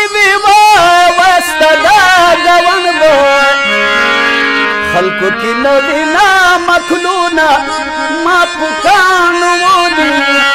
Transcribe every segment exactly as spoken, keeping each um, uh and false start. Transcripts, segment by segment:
بیوا وسته دا ګوند به خلکو کې نه دي نامکلونه ما په کاڼو ولي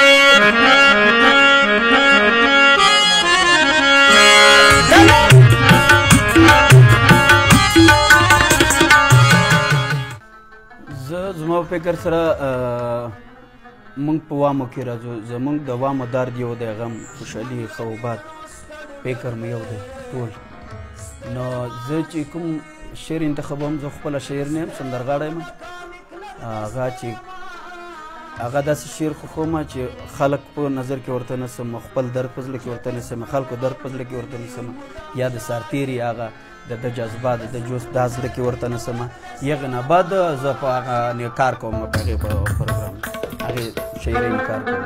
زه زما په فکر سره موږ په وامو کې راځو زموږ د وامو درد یو دی غم خوشحالي خوبات فکر مې یو دی ټول نو زه چې کوم شعر انتخابوم زه خپله شاعر نه یم سندرغاړی یم هغه چې هغه داسې شعر خوښوم چې خلک په نظر کې ورته نیسم خپل درد په زړه کې ورته نیسم خلکو درد په زړه کې ورته نیسم یا د سارتېري هغه د د جذبات د جوس دا زړه کې ورته نیسم یغه نه بعد زه په هغه کار کوم په هغې په پروګرام هغې شاعرۍ کار کوم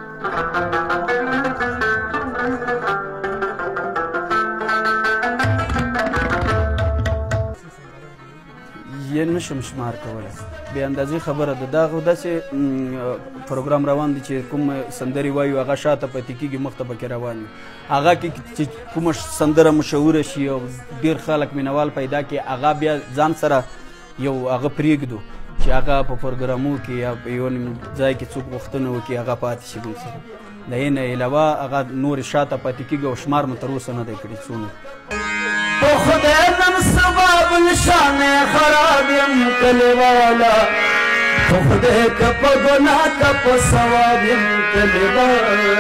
یې نشم شمار کولی بې اندازې خبره ده دا خو داسې پروګرام روان دی چې کوم سندرې وایو هغه شاته پاتې کېږي مخ ته پکې روان وي هغه کې چې کومه سندره مشهوره شي او ډېر خلک مینوال پیدا کړي هغه بیا ځان سره یو هغه پرېږدو چې هغه په پروګرامو کې یا په یو ځای کې څوک غوښتنه وکړي هغه پاتې شي موږ سره د هغې نه علاوه هغه نورې شاته پاتې کېږي او شمار مو تر اوسه نه دی کړي څونه تو خدای نن سبا بلشان خراب یم کلیوالا تو خدای که په ګناه که په ثواب یم کلیوالا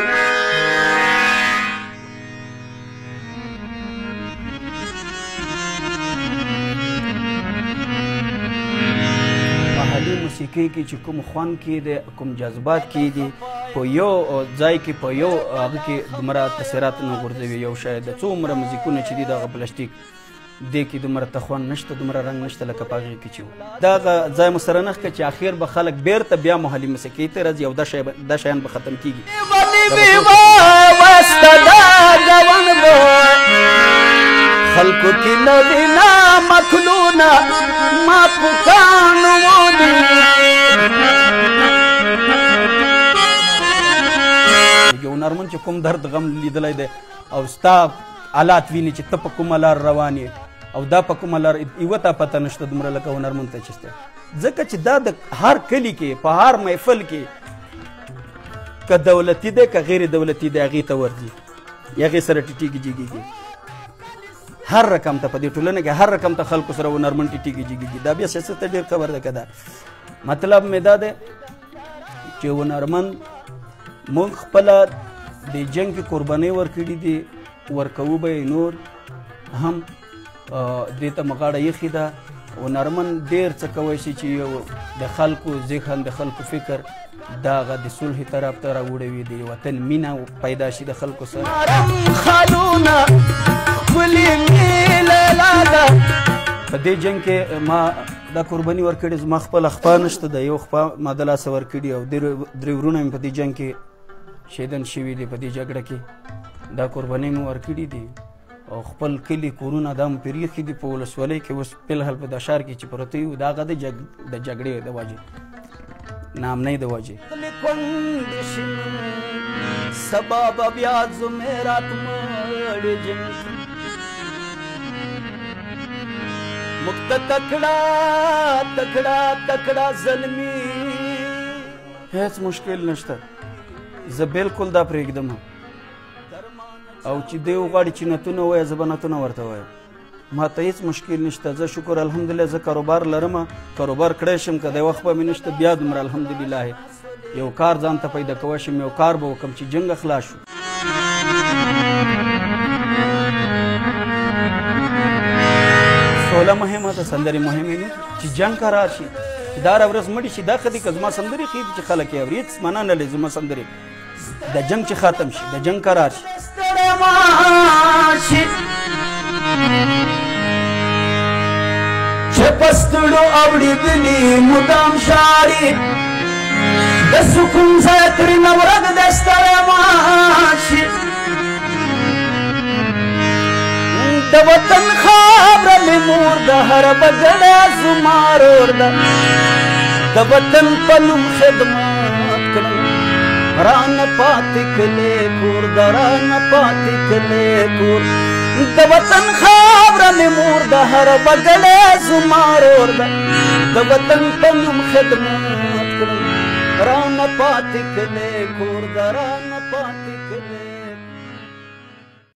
محلي موسیقۍ کې چې کوم خوند کې دی کوم جذبات کې دي په یو ځای کې په یو هغه کې دومره تاثیرات نه غورځوي یو شاید د څو عمره موزیکونه چې دي دغه پلاستیک دې کې دومره تخوان نشته دومره رنګ نشته لکه په هغې کې چې و دغه ځای مو سره نه ښکه چې اخر به خلک بیرته بیا محلي موسیقۍ ته راځي او دا شیان به ختم کېږي خلکو کې نه دي نامکلونه ما په کاڼو ولي یو هنرمند چې کوم درد غم لیدلی دی او ستا حالات ویني چې ته په کومه لار روان یې او دا په کومه لار یوه ته پته نشته دومره لکه هنرمند ته چې شته ځکه چې دا د هر کلي کې په هر محفل کې که دولتي دی که غیر دولتي دی هغې ته ورځي هغې سره ټیټېږي جګېږي هر رقم ته په دې ټولنه کې هر رقم ته خلکو سره هنرمند ټیټېږي جګېږي دا بیا سیاست ته ډېر خبر ده که دا مطلب مې دا دی چې هنرمند موږ خپله د جنګ کې قربانۍ ورکړي دي ورکوو به یې نور هم دې ته مو غاړه ایښې ده هنرمند ډېر څه کوی شي چې یو د خلکو ذهن د خلکو فکر دا هغه د صلح طرف ته راوړوي د وطن مینه پیدا شي د خلکو سره په دې جنګ کې ما دا قرباني ورکړې زما خپله خپه نشته د یو خپه ما د لاسه ورکړي او درې ورونه مې په دې جنګ کې شهیدان شوي دي په دې جګړه کې دا قربانۍ مې ورکړي دي او خپل کلي کورونه دا مې پرې ایښي دي په ولسوالۍ کې اوس فلحال په دا ښار کې چې پراته یو د هغه د جګړې د وجې نامنۍ د وجې سبا به بیا زمرات مړ جنګ موږ ته تکړه تکړه تکړه زلمي هیڅ مشکل نشته زه بالکل دا پرېږدم او چې دی وغواړي چې نتونه ووایه زه به نتونه ورته وایم ما ته هېڅ مشکل نشته زه شکر الحمدلله زه کاروبار لرم کاروبار کړی شم که دی وخت به مې نشته بیا دومره الحمدلله یو کار ځان ته پیدا کوی شم یو کار به وکړم چې جنګ خلاص شو سوله مهمه ده سندرې مهمې نه چې جنګ قرار شي چې دا هره ورځ مړي شي دا ښه دي که زما سندرې ښې دي چې خلک یې اوري هېڅ معنا نه لري زما سندرې د جنګ چې ختم شي د جنګ قرار شي چې په ستړو اورېدلي مدام ژاړي د سکون ځای ترېنه ورځ د ستړی ماشي د وطن خاوره مې مور د هر بګړی زما رور ده د وطن په نوم خدمت کړم رانه پاتې کلی کور د رانه پاتې کلی کور د وطن خاوره مې مور ده هر وګړی زما رور ده د وطن په نوم خدمت کړم رانه پاتې کلی کور ده رانه پاتې